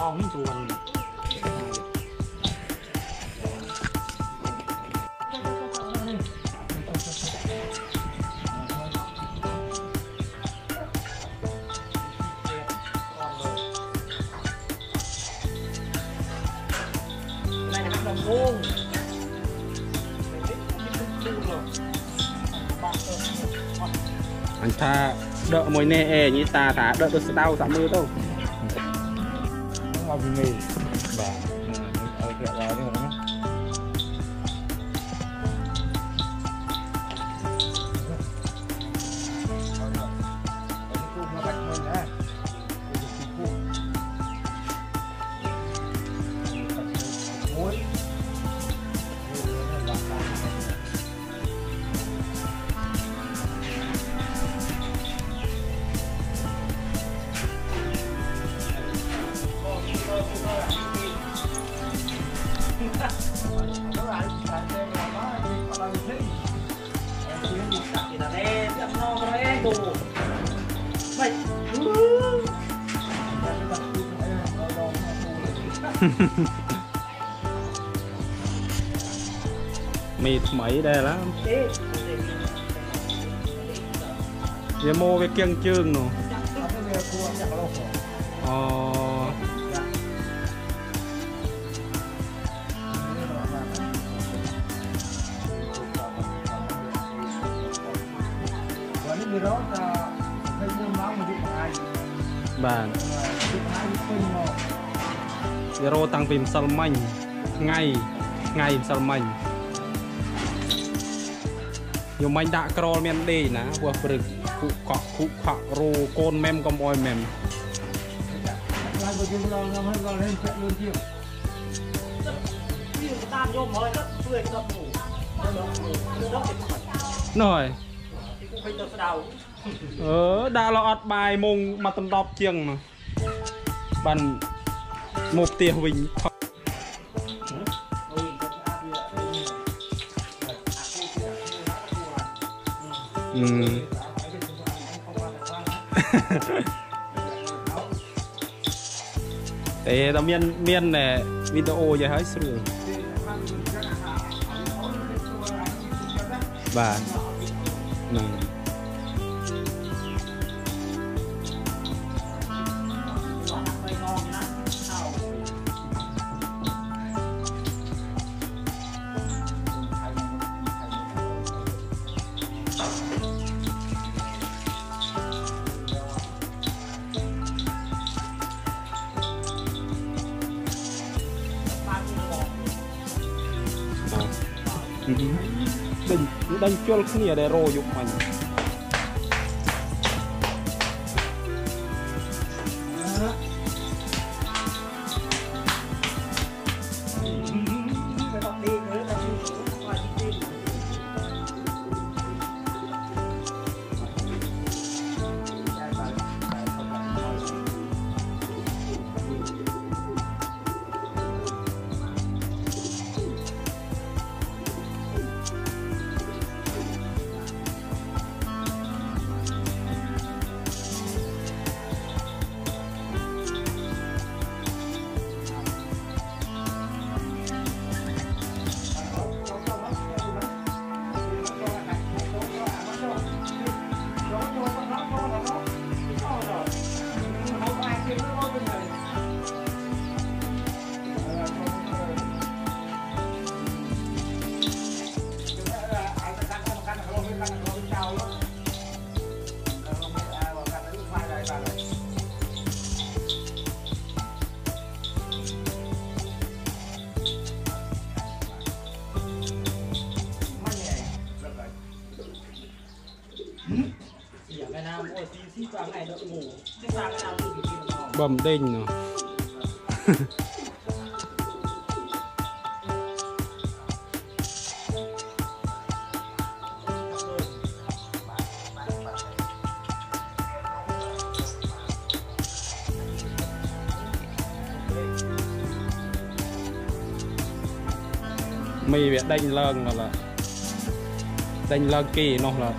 องนี่ชวนanh ta đợi mồi nè như ta thả đợi tôi sẽ đau giảm mưa đâu vào vì mì và ở kia đó đi rồi mì mấy đây lắm giờ mua cái kiêng chương rồi bạn zero tăng phim salmon ngày salmon nhiều mình đã crawl men đi nè vừa bực cụ khọ rô côn mem com oil mem rồi đã lọt bài mông mà tầm đọc chiêng mà bằng một tia huỳnh thế đó miên này video vậy hết rồi và đánh chôn kia để rồi dục mình bầm đinh rồi mì bị đánh lợn là đánh lợn kỳ nó là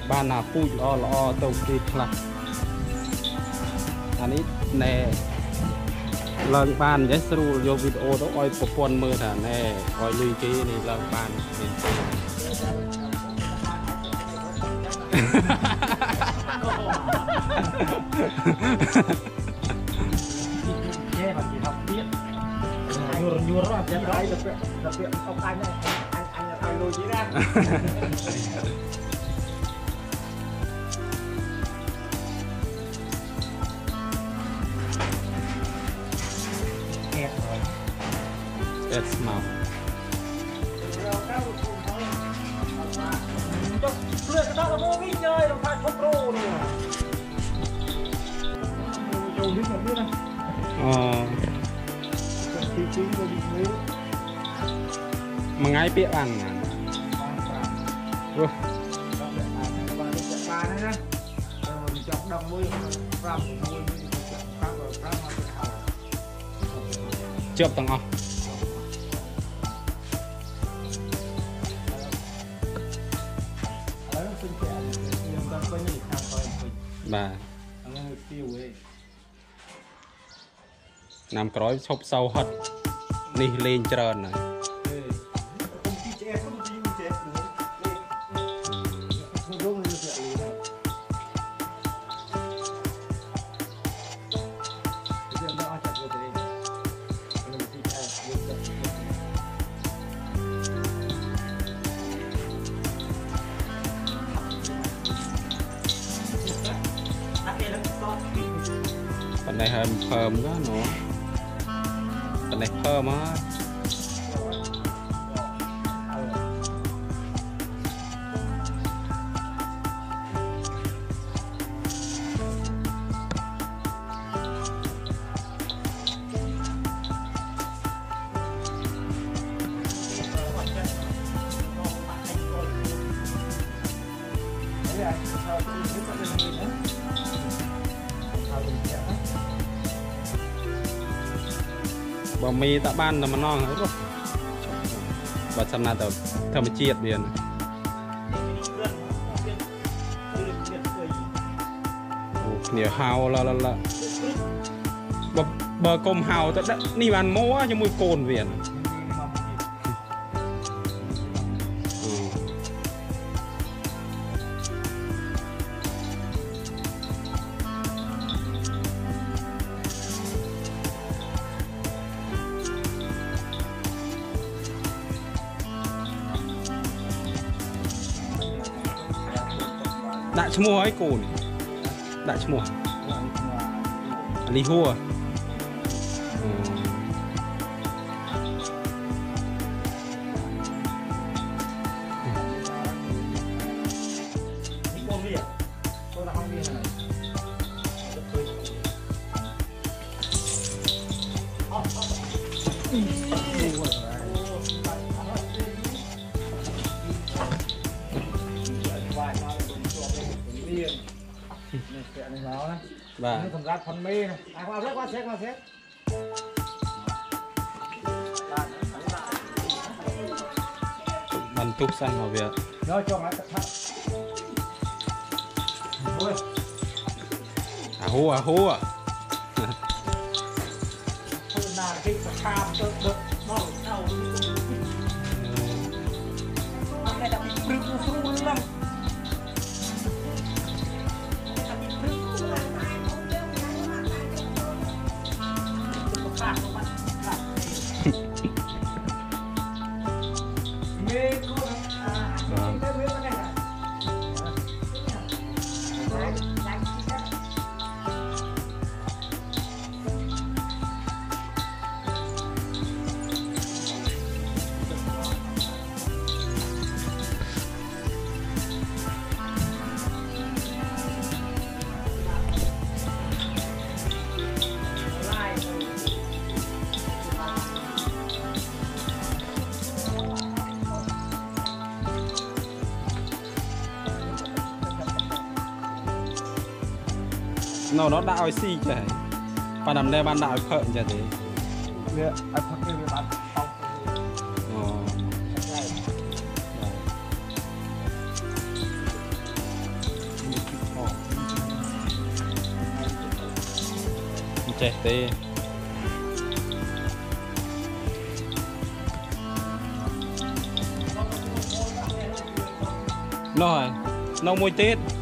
บ้านนาปุ้ยล้อตรงตีพลักอันนี้แน่เลิกบ้านยัสรูโยวิดีโอต้องอ้อยปปนมือน่ะแน่อ้อยลุยกี้นี่เลิกบ้านเป็นตีแย่แบบที่ทำเปี้ยยูรอดจะไรแต่เปี้ยเอาการเนี่ยอันเอาลุยกี้นะ It's mouth. เลือกกระดาษโมวิ่งเลยเราพายคอนโทรลเนี่ยโยนนิดหน่อยด้วยนะจริงๆเราดีเลย mà ngay biết ăn à chụp tầng không bà nằm cõi sụp sâu hết đi lên trơn này phần này hơi phơm đó nữa phần này phơm á bò mì tạ ban là mà non hết rồi và xem nào tao thơm chiết biển nhiều hào là bờ công hào tao đã đi bàn mố cho mùi cồn biển đã cho mua ấy cồn đã cho mua đi hua và thằng gạt phần mê này qua xét qua xét bắn túc xanh vào việc rồi cho nó thật à hú à là cái cam tôi được nó đâu cái đặc biệt nó lắm nó đã oi xì chả và nằm đây ban đạo phợn chả thế anh thật cái việc bạn ចេះទេនោះហើយនៅមួយទៀត